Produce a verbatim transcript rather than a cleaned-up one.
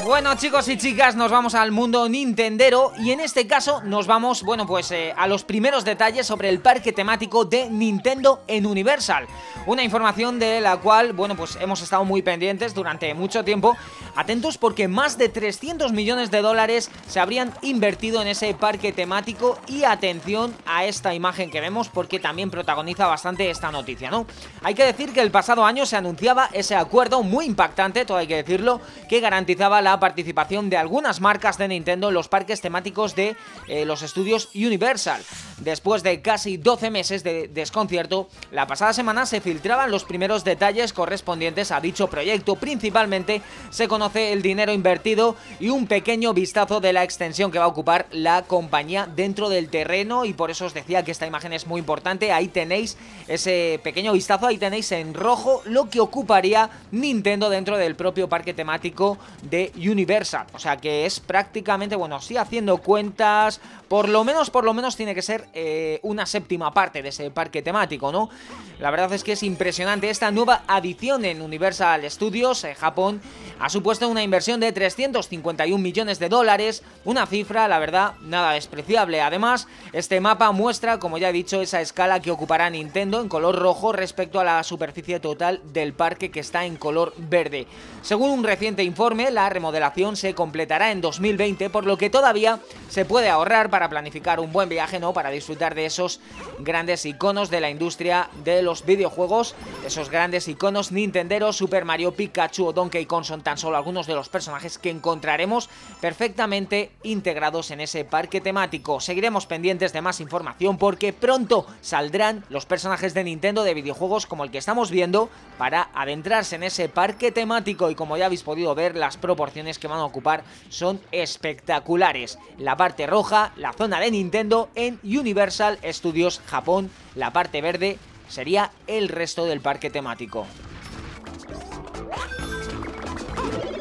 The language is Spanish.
Bueno, chicos y chicas, nos vamos al mundo nintendero y en este caso nos vamos, bueno, pues eh, a los primeros detalles sobre el parque temático de Nintendo en Universal. Una información de la cual, bueno, pues hemos estado muy pendientes durante mucho tiempo. Atentos porque más de trescientos millones de dólares se habrían invertido en ese parque temático y atención a esta imagen que vemos porque también protagoniza bastante esta noticia, ¿no? Hay que decir que el pasado año se anunciaba ese acuerdo muy impactante, todo hay que decirlo, que garantizaba la participación de algunas marcas de Nintendo en los parques temáticos de eh, los estudios Universal. Después de casi doce meses de desconcierto, la pasada semana se filtraban los primeros detalles correspondientes a dicho proyecto. Principalmente se conoce el dinero invertido y un pequeño vistazo de la extensión que va a ocupar la compañía dentro del terreno, y por eso os decía que esta imagen es muy importante. Ahí tenéis ese pequeño vistazo, ahí tenéis en rojo lo que ocuparía Nintendo dentro del propio parque temático de Universal. O sea que es prácticamente, bueno, sí, haciendo cuentas, por lo menos, por lo menos tiene que ser eh, una séptima parte de ese parque temático, ¿no? La verdad es que es impresionante. Esta nueva adición en Universal Studios, eh, Japón, ha supuesto una inversión de trescientos cincuenta y un millones de dólares, una cifra, la verdad, nada despreciable. Además, este mapa muestra, como ya he dicho, esa escala que ocupará Nintendo en color rojo respecto a la superficie total del parque, que está en color verde. Según un reciente informe, la remodelación se completará en dos mil veinte, por lo que todavía se puede ahorrar para planificar un buen viaje, ¿no? Para disfrutar de esos grandes iconos de la industria de los videojuegos, esos grandes iconos nintenderos. Super Mario, Pikachu o Donkey Kong son tan solo algunos de los personajes que encontraremos perfectamente integrados en ese parque temático. Seguiremos pendientes de más información porque pronto saldrán los personajes de Nintendo de videojuegos como el que estamos viendo para adentrarse en ese parque temático, y como ya habéis podido ver, las proporciones que van a ocupar son espectaculares. La parte roja, la zona de Nintendo en Universal Studios Japón, la parte verde sería el resto del parque temático.